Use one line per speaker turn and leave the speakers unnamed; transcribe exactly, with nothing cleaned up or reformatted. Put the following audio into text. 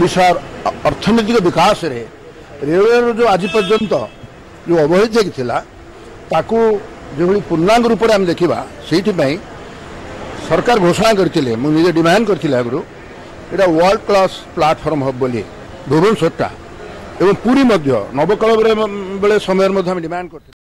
ओडिशार अर्थनैतिक विकास रे रेलवे जो आज पर्यंत जो अवहेला थिला ताकू जो पूर्णांग रूप में आम देखा से सरकार घोषणा करते मुझे डिमांड करती आगु यहाँ वर्ल्ड क्लास प्लाटफर्म हम बोली भुवनेश्वरटा एवं पूरी नवकल बेले समय डिमांड करते।